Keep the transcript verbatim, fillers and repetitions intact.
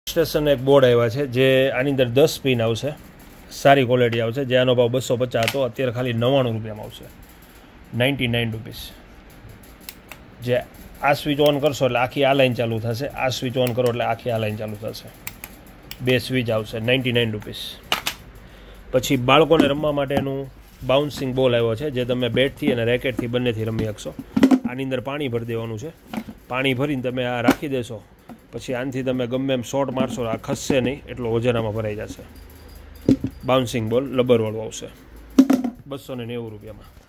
Station એક board આવ્યા છે જે આની અંદર દસ પિન આવશે, સારી ક્વોલિટી આવશે, જે આનો ભાવ બસો પચાસ હતો, અત્યારે ખાલી નવ્વાણું રૂપિયામાં આવશે, નાઇન્ટી નાઇન રૂપીસ. જે આ સ્વિચ ઓન કરશો એટલે આખી આ લાઈન ચાલુ થશે, આ સ્વિચ ઓન કરો એટલે આખી આ લાઈન ચાલુ થશે. બે સ્વિચ આવશે, નાઇન્ટી નાઇન રૂપીસ. પછી બાળકોને રમવા માટેનું બાઉન્સિંગ બોલ આવ્યો છે, જે તમે બેટથી અને રેકેટથી બંનેથી રમી શકશો. આની અંદર પાણી ભરી દેવાનું છે, પાણી ભરીને તમે આ રાખી દેશો, પછી આનાથી તમે ગમે એમ શોટ મારશો, આ ખસશે નહીં, એટલો વજન આમાં ભરાઈ જશે. બાઉન્સિંગ બોલ લબરવાળું આવશે, બસો ને નેવું રૂપિયામાં.